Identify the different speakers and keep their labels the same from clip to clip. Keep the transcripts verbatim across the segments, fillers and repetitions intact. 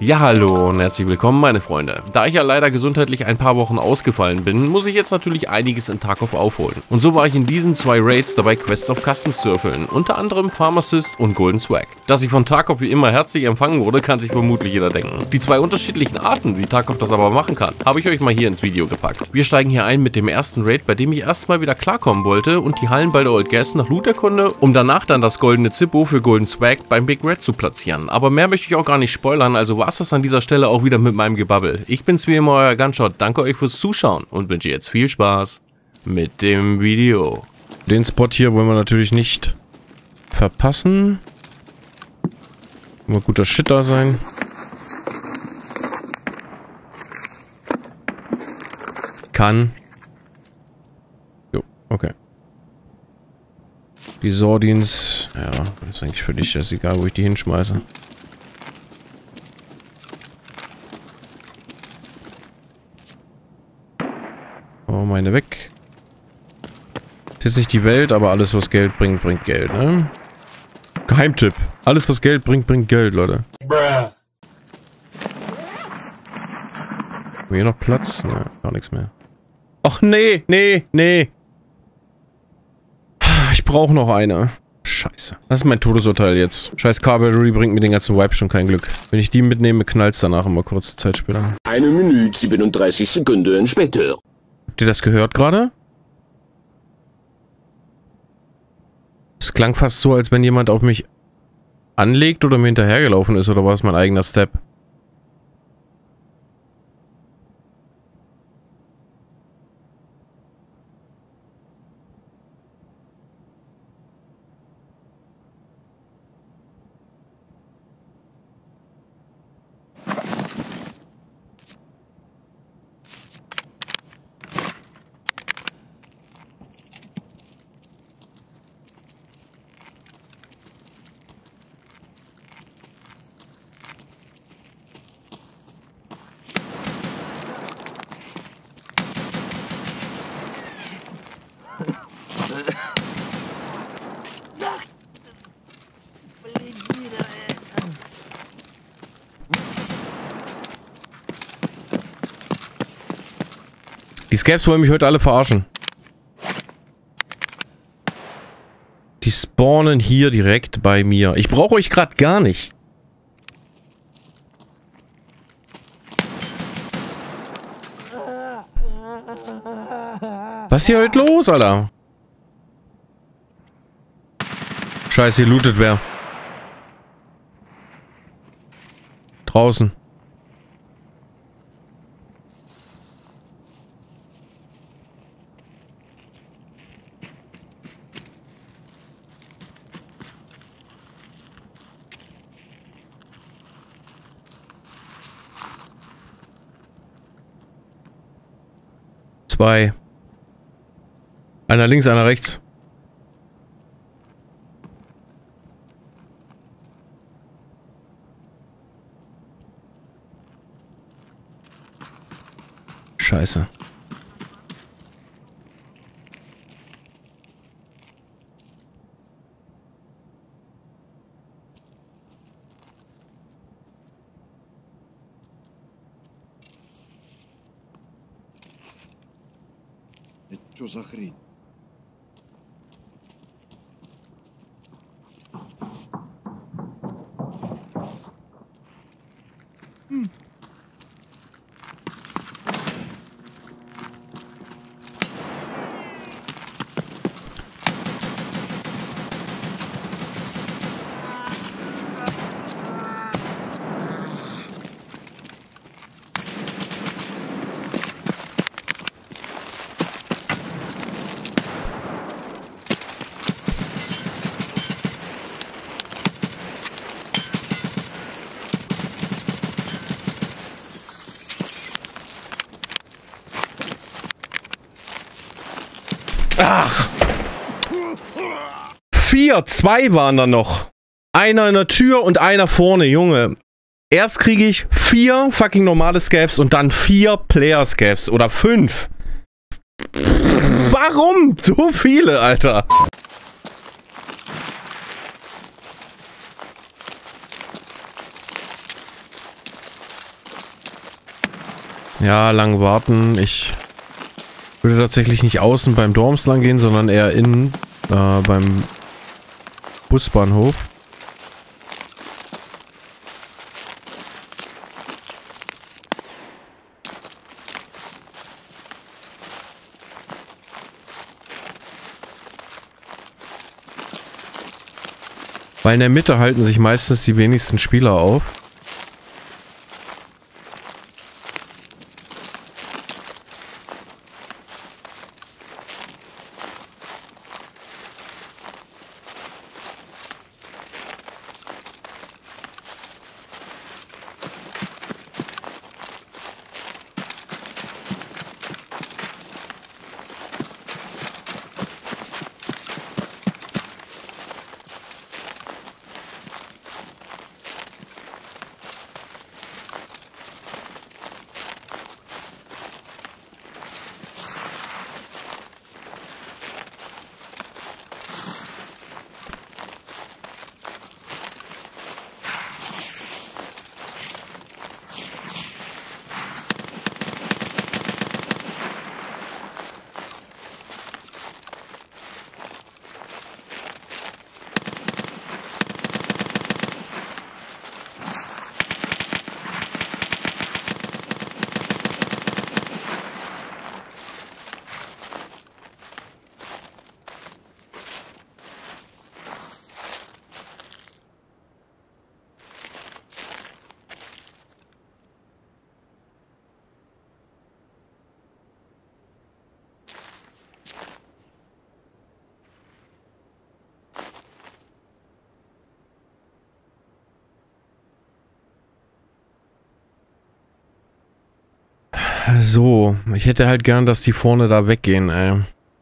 Speaker 1: Ja, hallo und herzlich willkommen, meine Freunde. Da ich ja leider gesundheitlich ein paar Wochen ausgefallen bin, muss ich jetzt natürlich einiges in Tarkov aufholen. Und so war ich in diesen zwei Raids dabei, Quests of Customs zu erfüllen, unter anderem Pharmacist und Golden Swag. Dass ich von Tarkov wie immer herzlich empfangen wurde, kann sich vermutlich jeder denken. Die zwei unterschiedlichen Arten, wie Tarkov das aber machen kann, habe ich euch mal hier ins Video gepackt. Wir steigen hier ein mit dem ersten Raid, bei dem ich erstmal wieder klarkommen wollte und die Hallen bei der Old Gas nach Loot erkunde, um danach dann das goldene Zippo für Golden Swag beim Big Red zu platzieren. Aber mehr möchte ich auch gar nicht spoilern, also war es das an dieser Stelle auch wieder mit meinem Gebabbel. Ich bin's wie immer, euer Gunshot. Danke euch fürs Zuschauen und wünsche jetzt viel Spaß mit dem Video. Den Spot hier wollen wir natürlich nicht verpassen. Immer guter Shit da sein. Kann. Jo, okay. Die Sordins, ja, das ist eigentlich für dich das egal, wo ich die hinschmeiße. Oh, meine weg. Das ist jetzt nicht die Welt, aber alles, was Geld bringt, bringt Geld, ne? Geheimtipp. Alles, was Geld bringt, bringt Geld, Leute. Bruh. Haben wir hier noch Platz? Ne, gar nichts mehr. Ach, nee, nee, nee. Ich brauche noch eine. Scheiße. Das ist mein Todesurteil jetzt. Scheiß Carberry bringt mir den ganzen Wipe schon kein Glück. Wenn ich die mitnehme, knallt's danach immer kurze Zeit später.
Speaker 2: Eine Minute siebenunddreißig Sekunden später.
Speaker 1: Habt ihr das gehört gerade? Es klang fast so, als wenn jemand auf mich anlegt oder mir hinterhergelaufen ist, oder war es mein eigener Step? Die Scavs wollen mich heute alle verarschen. Die spawnen hier direkt bei mir. Ich brauche euch gerade gar nicht. Was ist hier heute los, Alter? Scheiße, hier lootet wer. Draußen. Zwei. Einer links, einer rechts. Scheiße.
Speaker 3: Что за хрень?
Speaker 1: Ach! Vier, zwei waren da noch. Einer in der Tür und einer vorne, Junge. Erst kriege ich vier fucking normale Scavs und dann vier Player Scavs. Oder fünf. Warum? So viele, Alter. Ja, lang warten. Ich würde tatsächlich nicht außen beim Dorms lang gehen, sondern eher innen äh, beim Busbahnhof. Weil in der Mitte halten sich meistens die wenigsten Spieler auf. So, ich hätte halt gern, dass die vorne da weggehen, ey.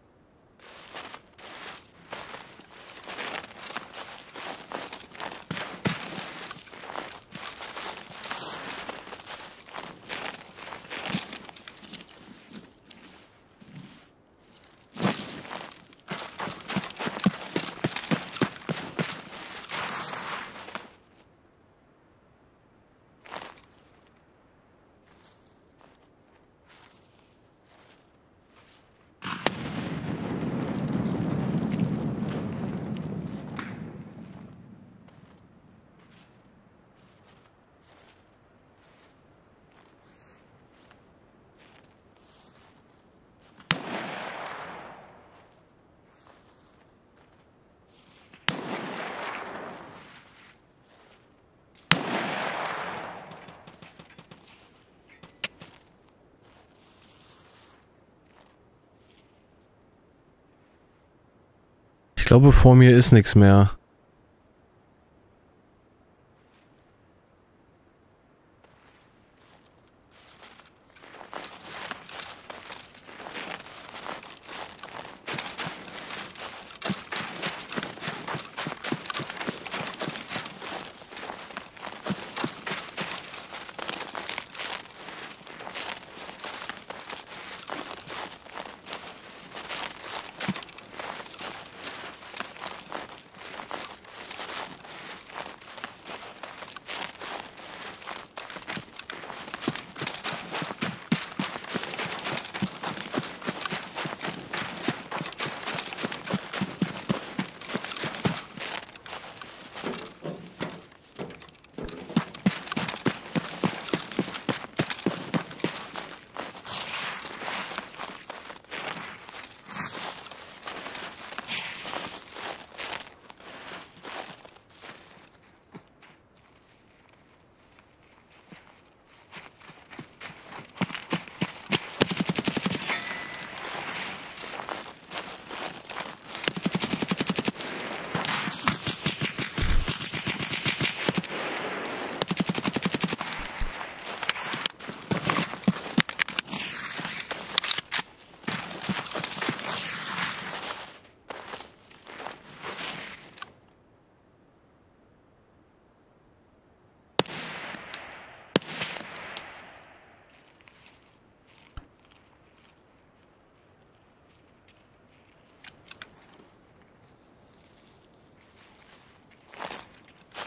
Speaker 1: Ich glaube, vor mir ist nichts mehr.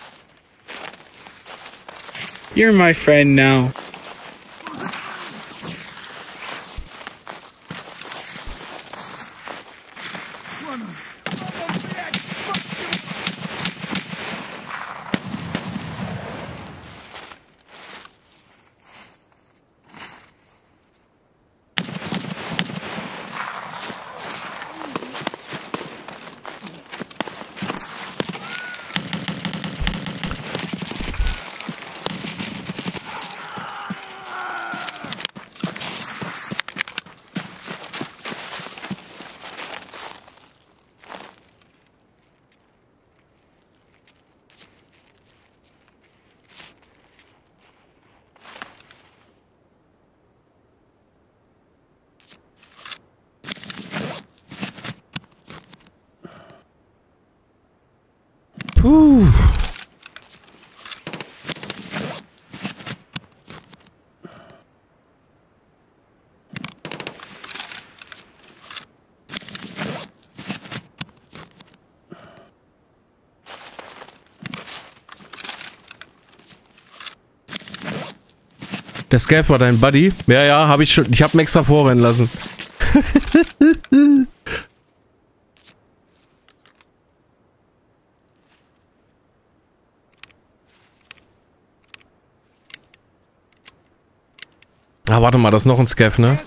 Speaker 4: You're my friend now.
Speaker 1: Puh. Der Scav war dein Buddy? Ja, ja, habe ich schon. Ich habe ihn extra vorrennen lassen. Ah, warte mal, das ist noch ein Scav, ne?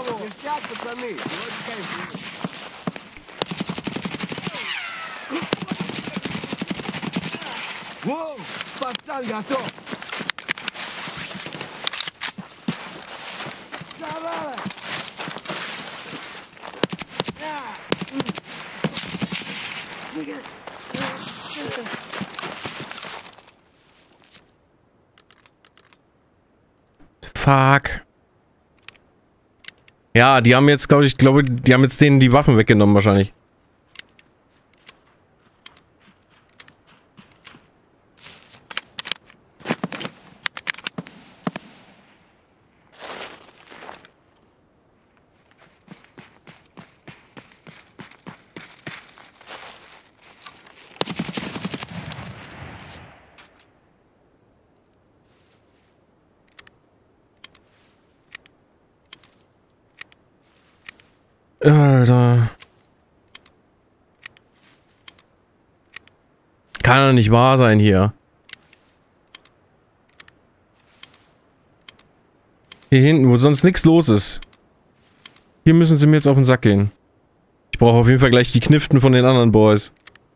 Speaker 1: Fuck. Ja, die haben jetzt, glaube ich, glaube, die haben jetzt denen die Waffen weggenommen wahrscheinlich. Alter. Kann doch nicht wahr sein hier. Hier hinten, wo sonst nichts los ist. Hier müssen sie mir jetzt auf den Sack gehen. Ich brauche auf jeden Fall gleich die Kniften von den anderen Boys.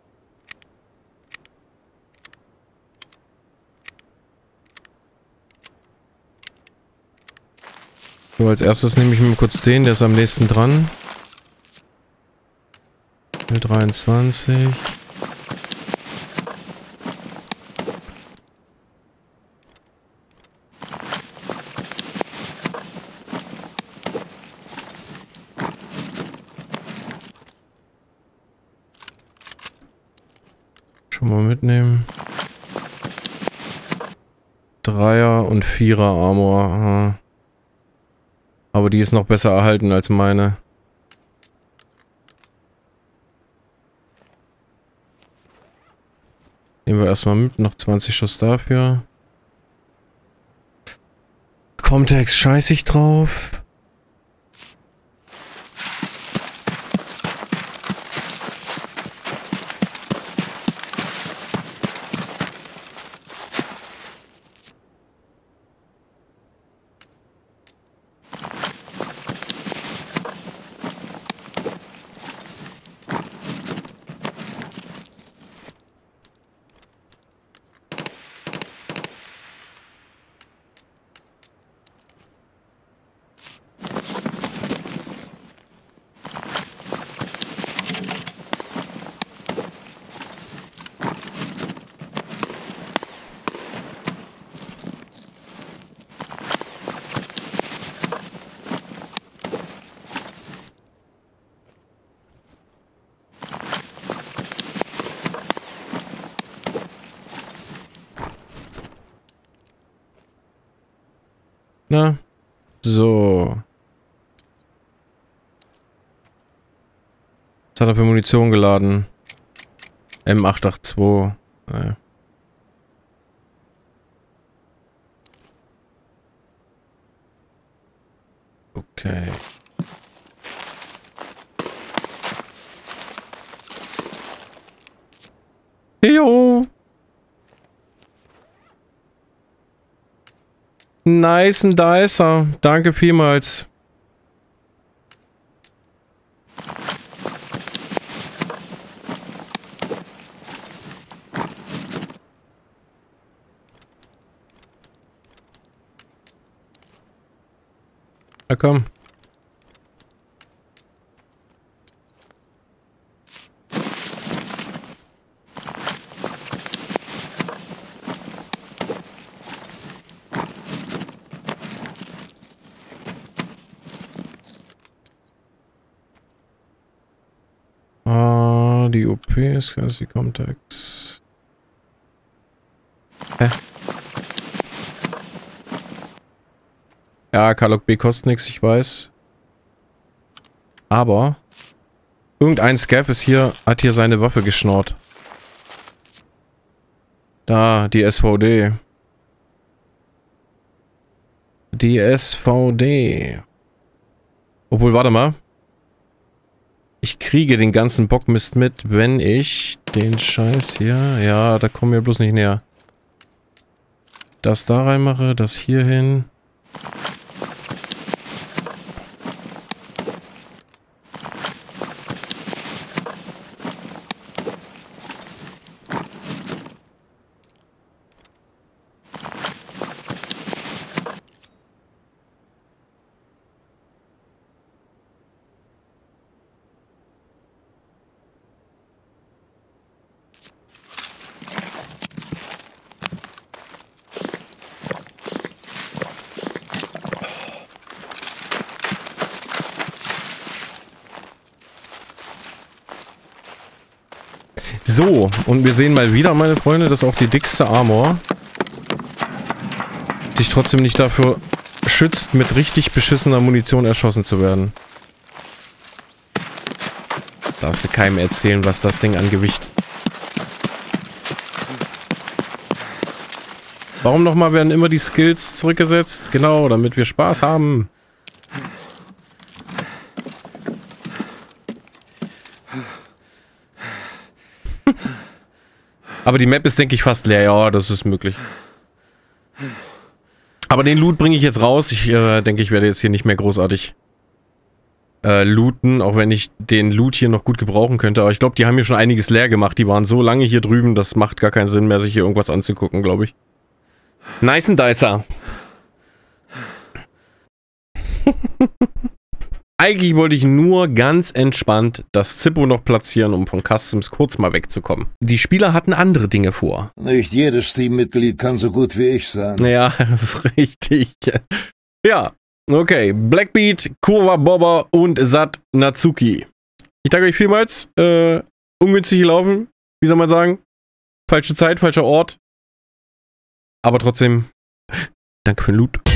Speaker 1: So, als erstes nehme ich mir kurz den, der ist am nächsten dran. dreiundzwanzig. Schon mal mitnehmen. Dreier und Vierer Armor. Aha. Aber die ist noch besser erhalten als meine. Nehmen wir erstmal mit, noch zwanzig Schuss dafür. Comtex scheiß ich drauf. Na, so. Was hat er für Munition geladen? M acht acht zwei. Naja. Okay. Jo. Nice and Dicer. Danke vielmals. Na komm. Ah, die O P ist quasi Context. Hä? Ja, Karlok B kostet nichts, ich weiß. Aber irgendein Scav ist hier, hat hier seine Waffe geschnort. Da, die S V D. Die S V D. Obwohl, warte mal. Ich kriege den ganzen Bockmist mit, wenn ich den Scheiß hier... Ja, da kommen wir bloß nicht näher. Das da reinmache, das hier hin. So, und wir sehen mal wieder, meine Freunde, dass auch die dickste Armor dich trotzdem nicht dafür schützt, mit richtig beschissener Munition erschossen zu werden. Darfst du keinem erzählen, was das Ding an Gewicht. Warum nochmal werden immer die Skills zurückgesetzt? Genau, damit wir Spaß haben. Aber die Map ist, denke ich, fast leer. Ja, das ist möglich. Aber den Loot bringe ich jetzt raus. Ich äh, denke, ich werde jetzt hier nicht mehr großartig äh, looten, auch wenn ich den Loot hier noch gut gebrauchen könnte. Aber ich glaube, die haben hier schon einiges leer gemacht. Die waren so lange hier drüben, das macht gar keinen Sinn mehr, sich hier irgendwas anzugucken, glaube ich. Nice and Dicer. Eigentlich wollte ich nur ganz entspannt das Zippo noch platzieren, um von Customs kurz mal wegzukommen. Die Spieler hatten andere Dinge vor.
Speaker 4: Nicht jedes Teammitglied kann so gut wie ich sein.
Speaker 1: Ja, das ist richtig. Ja, okay. Blackbeat, Kurva Bobber und Sat Natsuki. Ich danke euch vielmals. Äh, ungünstig gelaufen. Wie soll man sagen? Falsche Zeit, falscher Ort. Aber trotzdem, danke für den Loot.